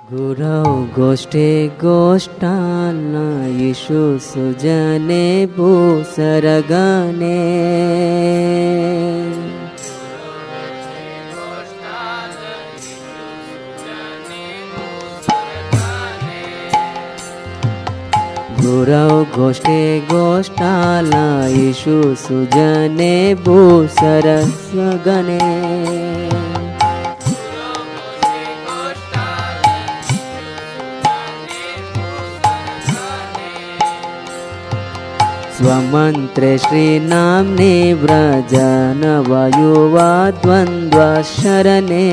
गुरौ गोष्ठे गोष्ठान्येषु सुजने भूसरगणे गुरौ गोष्ठे गोष्ठान्येषु सुजने भूसरगणे स्वमन्त्रे श्रीनाम्ने व्रजनवयुवा द्वन्द्वशरणे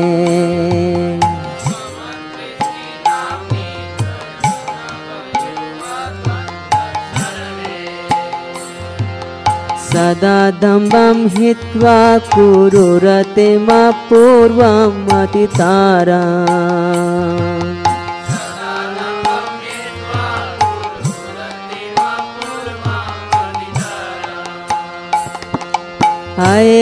सदा दम्भं हित्वा कुरुरतिमपूर्वम् अतितारा आये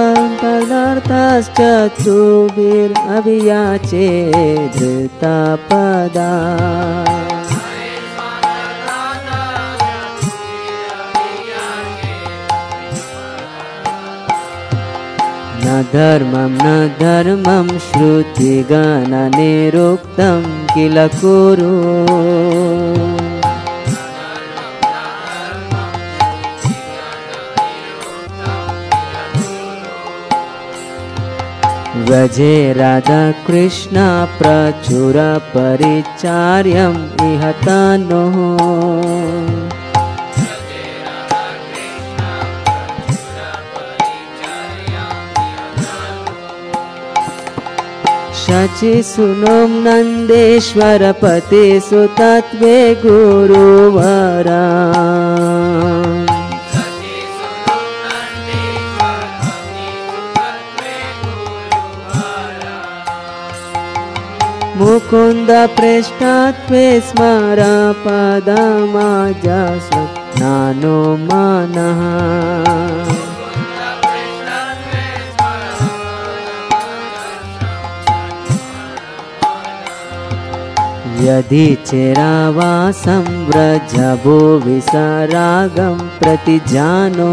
स्वपदार्थश्चतुर्भिरभियाचे धृतपदा न धर्मं श्रुतिगणनिरुक्तं किल कुरु व्रजे राधाकृष्ण प्रचुर परिचार्यम् इह तनोः शचि सुनों नंदेश्वर पति सुतत्वे गुरुवरा मुकुंद पृष्ठत्वे स्मर पदमाजस्वप्नानो मनः यदि चेरावासं व्रजभुवि सरागं प्रतिजानो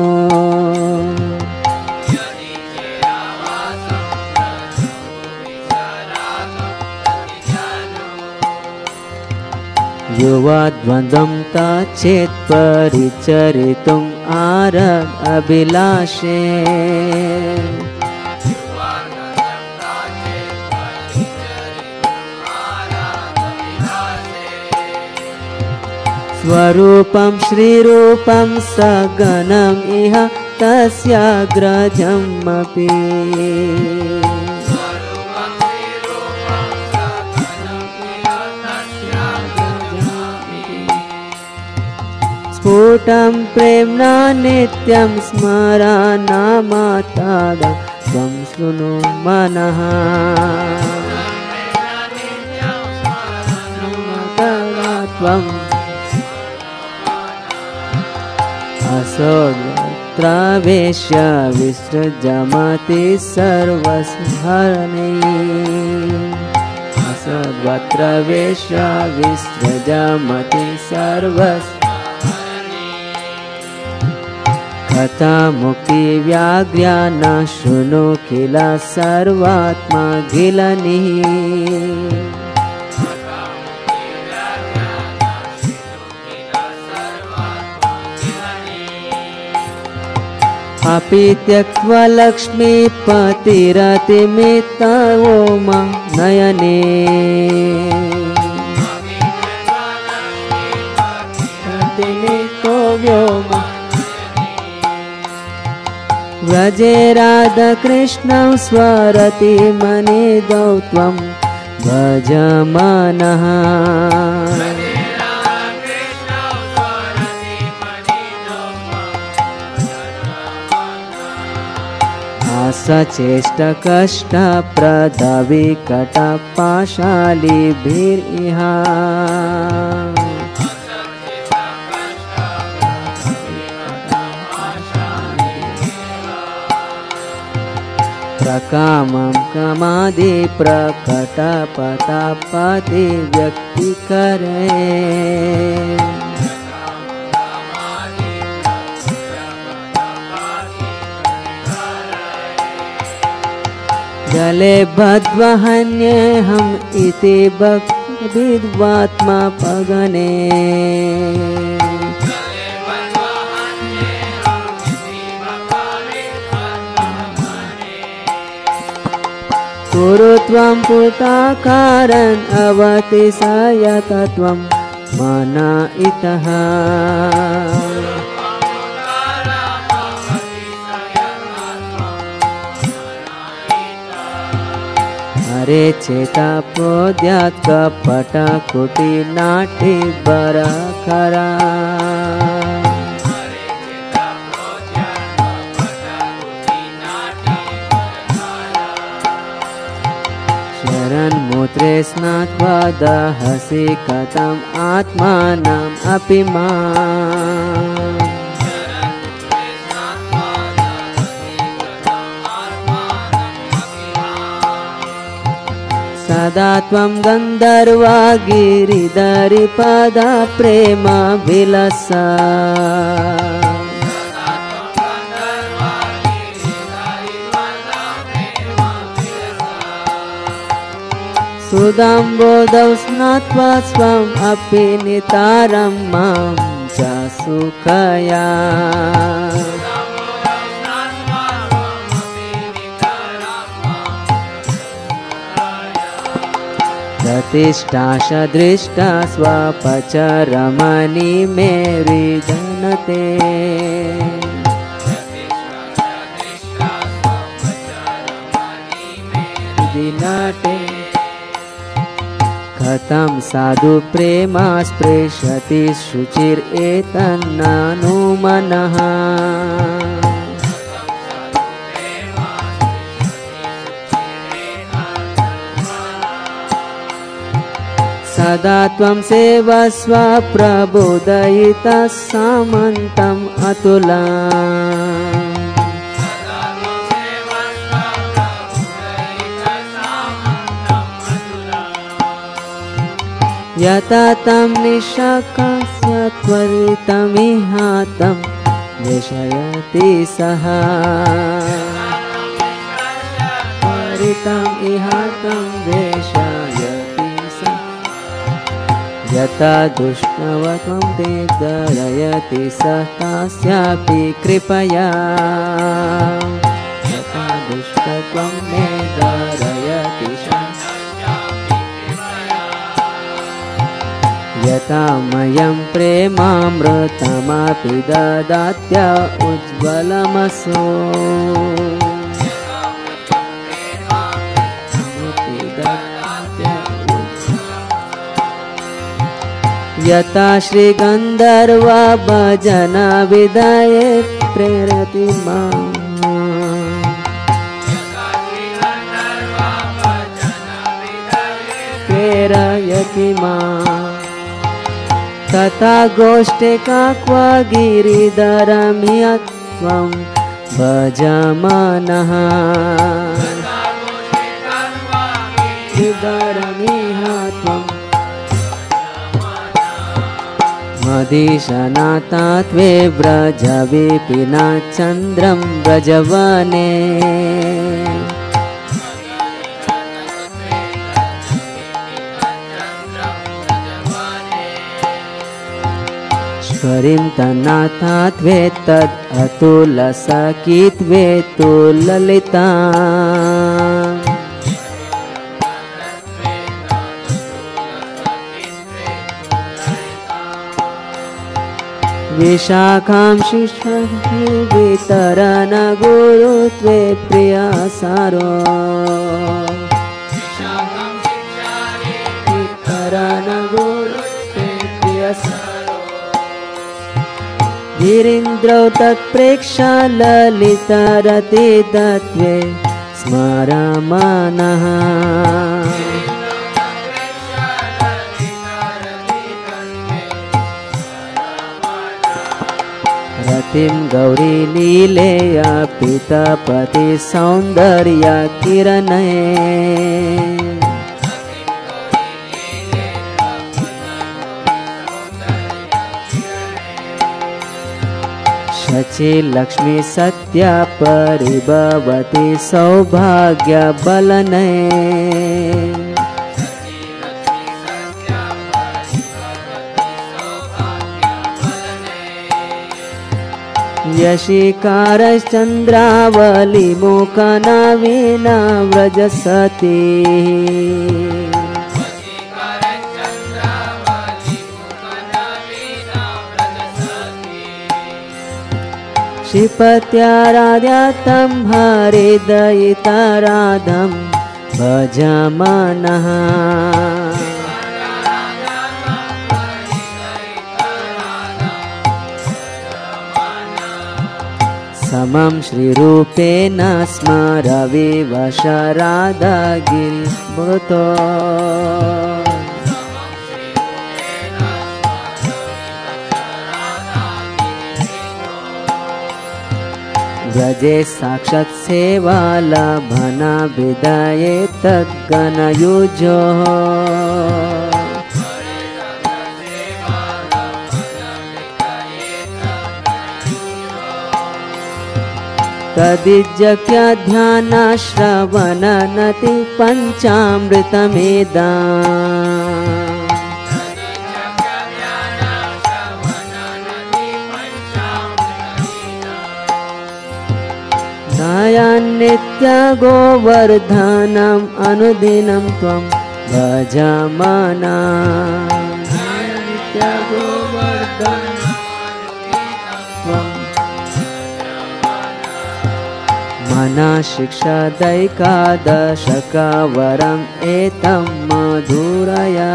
युवाद्वन्द्वं तच्चेत् परिचरितुम् आरग अभिलाषे स्वरूपं श्रीरूपं सगणम् इह तस्याग्रजमपि स्फुटं प्रेम्णा नित्यं स्मरानामतादं त्वं शृणु मनः त्वम् असोद्रवेश्य विसृजमति सर्वस्मरणे असोद्रवेश्य विसृजमति सर्वस्मरणे कथा मुक्ति व्याघ्र्या न शृणु किल सर्वात्मा गिलनिः अपि त्यक्त्वा लक्ष्मीपतिरतिमितवो नयने व्योम व्रजे राधाकृष्णं स्वरति मनिदौ त्वं भजमानः सचेष्टकष्टप्रदविकटपाशालिभिरिह सकामं कामादि प्रकटपटापति व्यक्ति करे जले बद्वहन्येऽहम् इति विद्वात्मा पगने कुरु त्वं पुटाकारन् अवतिशयतत्वं मन इतः हरे चेता प्रोद्यात् कपटकुटी नाट्य बरखरा शरन्मूत्रे स्नात्वा दहसि कथम् आत्मानम् अपि माम् सदा त्वं गन्धर्वा गिरिधरिपदा प्रेम विलसा सुदाम्बोधौ स्नात्वा स्वम् अपि नितारं मां च सुखया प्रतिष्ठाश दृष्टा स्वपचरमणि मे विधनते दिनटे कथं साधु प्रेमा स्पृशति शुचिरेतन्नानु मनः सदा त्वं सेवस्व प्रबोधयिता सामन्तम् अतुलाम् यथा तं निशकस्य त्वरितमिहातं वेशयति सः त्वरितम् इहातं वेशयति सः यथा दुष्टवत्वं ते दरयति सः तस्यापि कृपया यथा दुष्टत्वं मे दरयति सः यथा मयं प्रेमामृतमपि ददात्य उज्ज्वलमसो यथा श्रीगन्धर्वा भजन विधये प्रेरति माम् प्रेरयति माम् तथा गोष्ठे क्व गिरिधरमियत्वं भजमानः गिरिधरमियत्वं मदीशनाथत्वे व्रज विपिना चन्द्रं व्रजवने स्वरिं तन्नाथत्वे तद् अतुलसखित्वे तु ललिता विशाखां शिष्ये वितरण गुरुत्वे प्रियसारो वितरण गुरुत्वे प्रियसारो गिरीन्द्रौ तत्प्रेक्षा ललितरति तत्त्वे स्मरमानः सतीं गौरी लीलया पीतपति सौन्दर्य किरणे शची लक्ष्मी सत्या परिभवती सौभाग्य बलने यशिकारश्चन्द्रावली मुखनवीना व्रजसती श्रीपत्याराध्यातं हरिदयिताराधं भजमानः समं श्रीरूपेण स्मरविवश राधागिरिमृतो व्रजे साक्षात् सेवालभना विदये तद्गणयुजो तदिज्जक्य ध्यानश्रवणनति पञ्चामृतमेदा नित्य गोवर्धनम् अनुदिनं त्वं भजमाना नित्य गोवर्धनम् मना शिक्षदैकादशकवरम् एतं मधुरया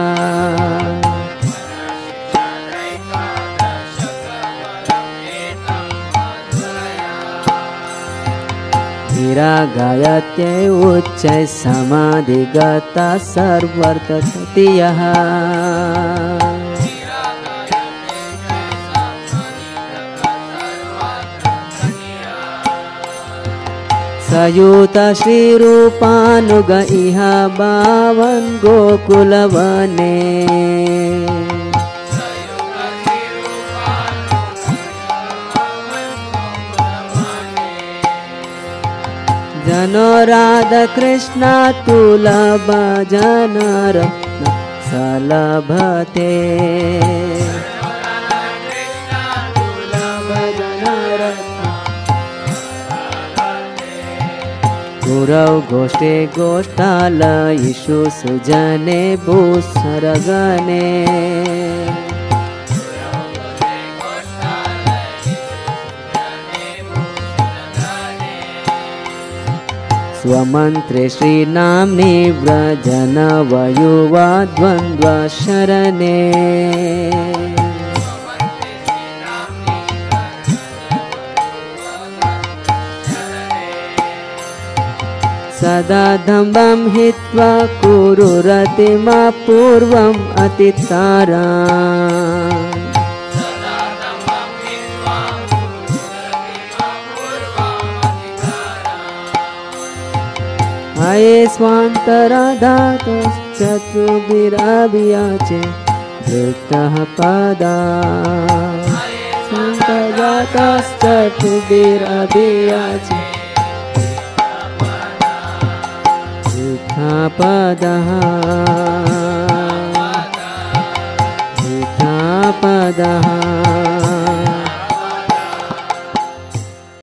गायत्यै उच्चै समाधिगता सर्वर्तसति यः सयूत श्रीरूपानुग इह भावन् गोकुलवने जनो राधाकृष्ण तुलभ जनरत्न सलभते गुरौ गोष्ठे गोष्ठालयिषु सुजने भूसरगणे स्वमन्त्रे श्रीनाम्नि व्रजनवयुवा द्वन्द्व शरणे सदा दम्भं हित्वा कुरु रतिमपूर्वम् अतितारा आये स्वान्तराधातश्चतुर्भिरभियाचे वृत्तः पदा स्वान्तराधातश्चतुर्भिरभियाचे वृत्तः पदः वृत्तः पदः